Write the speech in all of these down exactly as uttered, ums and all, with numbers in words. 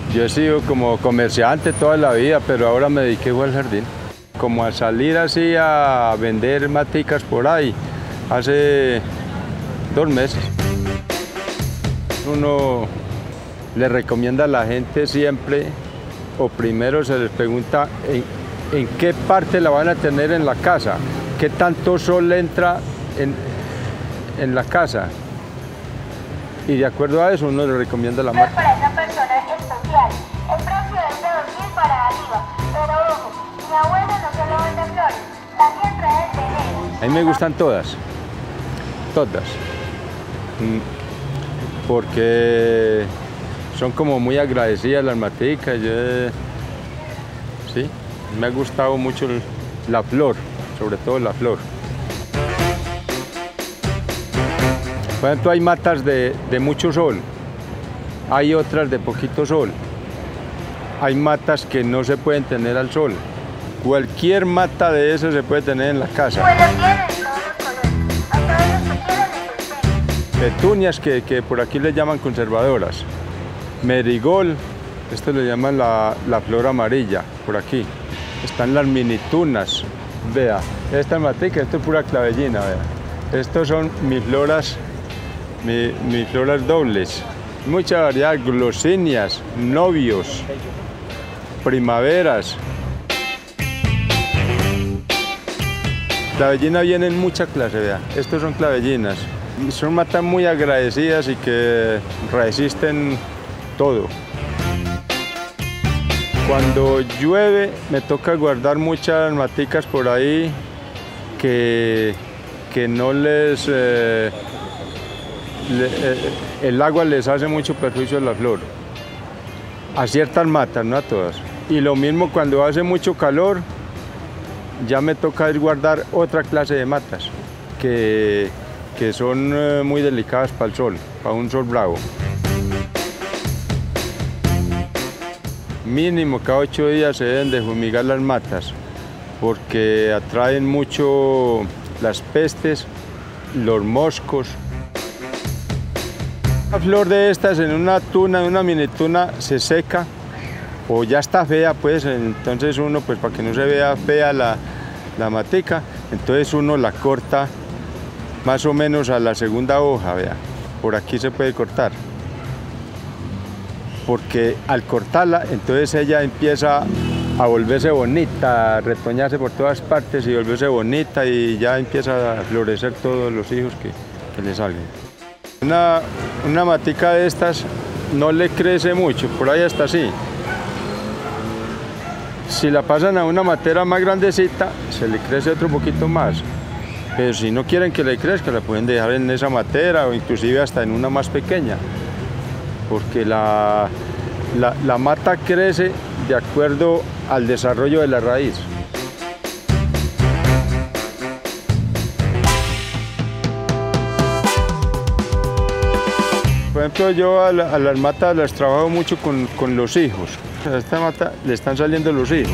Yo he sido como comerciante toda la vida, pero ahora me dediqué al jardín. Como a salir así a vender maticas por ahí, hace dos meses. Uno le recomienda a la gente siempre, o primero se les pregunta en, en qué parte la van a tener en la casa, qué tanto sol entra en, en la casa. Y de acuerdo a eso uno le recomienda la marca. Para esa persona especial, el precio es de dos mil para arriba, pero ojo, mi abuelo no solo vende flores, también trae veneno. A mí me gustan todas, todas, porque son como muy agradecidas las maticas. Yo, sí, me ha gustado mucho la flor, sobre todo la flor. Por ejemplo, hay matas de, de mucho sol, hay otras de poquito sol, hay matas que no se pueden tener al sol. Cualquier mata de esas se puede tener en la casa. Pues lo tienen todos los colores, a todos los que quieran les enseño. Petunias, que, que por aquí le llaman conservadoras. Merigol, esto le llaman la, la flor amarilla, por aquí. Están las minitunas, vea, esta matica, esto es pura clavellina, vea. Estos son mis floras, mi, mis floras dobles. Mucha variedad, glosinias, novios, primaveras. Clavellina viene en mucha clase, vea. Estos son clavellinas. Son matas muy agradecidas y que resisten todo. Cuando llueve me toca guardar muchas maticas por ahí que, que no les... Eh, le, eh, el agua les hace mucho perjuicio a la flor. A ciertas matas, no a todas. Y lo mismo cuando hace mucho calor, ya me toca ir guardar otra clase de matas que, que son eh, muy delicadas para el sol, para un sol bravo. Mínimo cada ocho días se deben de fumigar las matas porque atraen mucho las pestes, los moscos. La flor de estas en una tuna, en una mini tuna, se seca o ya está fea, pues entonces uno, pues para que no se vea fea la, la matica, entonces uno la corta más o menos a la segunda hoja, vea, por aquí se puede cortar. Porque al cortarla, entonces ella empieza a volverse bonita, a retoñarse por todas partes y volverse bonita y ya empieza a florecer todos los hijos que, que le salgan. Una, una matica de estas no le crece mucho, por ahí hasta así. Si la pasan a una matera más grandecita, se le crece otro poquito más. Pero si no quieren que le crezca, la pueden dejar en esa matera o inclusive hasta en una más pequeña. Porque la, la, la mata crece de acuerdo al desarrollo de la raíz. Por ejemplo, yo a, la, a las matas las trabajo mucho con, con los hijos. A esta mata le están saliendo los hijos.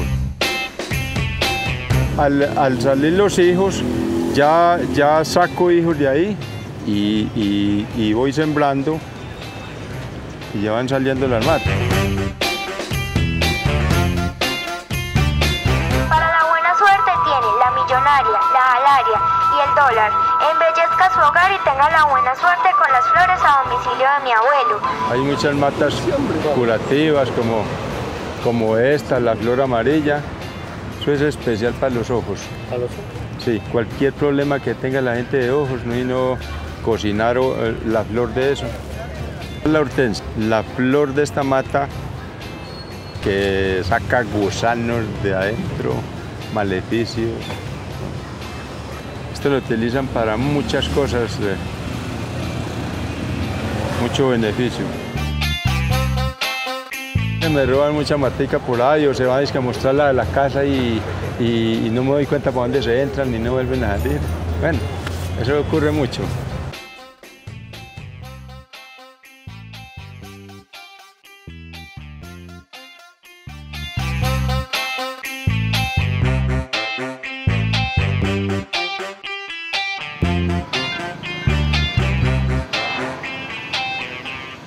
Al, al salir los hijos, ya, ya saco hijos de ahí y, y, y voy sembrando. Y ya van saliendo las matas. Para la buena suerte tiene la millonaria, la alaria y el dólar. Embellezca su hogar y tenga la buena suerte con las flores a domicilio de mi abuelo. Hay muchas matas curativas como, como esta, la flor amarilla. Eso es especial para los ojos. ¿Para los ojos? Sí, cualquier problema que tenga la gente de ojos, no, y no cocinar la flor de eso. La hortensia, la flor de esta mata que saca gusanos de adentro, maleficios. Esto lo utilizan para muchas cosas, de mucho beneficio. Me roban mucha matica por ahí o se van a mostrarla de la casa y, y, y no me doy cuenta para dónde se entran y no vuelven a salir. Bueno, eso ocurre mucho.